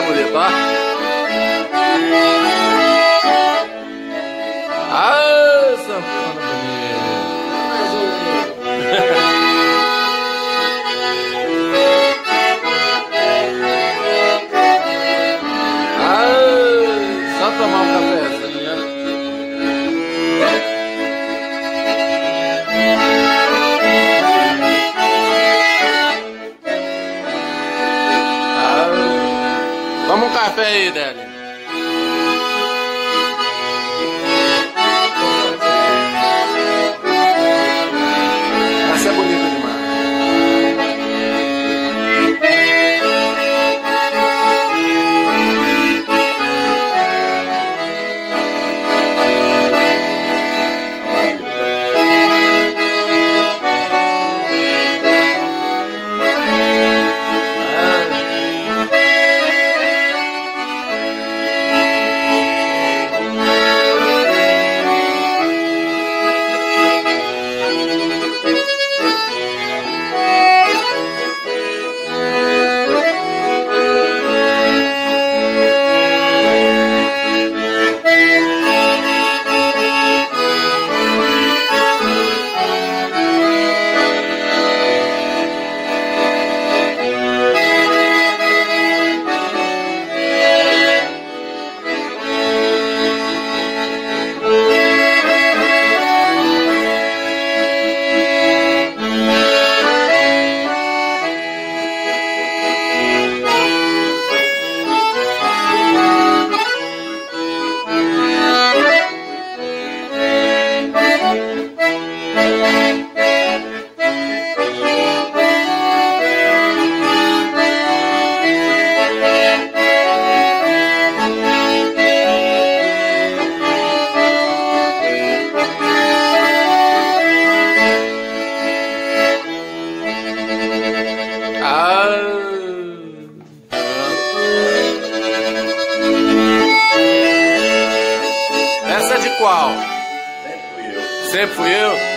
bonito, ó. Ah, sanfona bonita. Só tomar um cafezinho. Toma um café aí, Délio. Essa é bonita demais. Essa é de qual? Sempre fui eu. Sempre fui eu?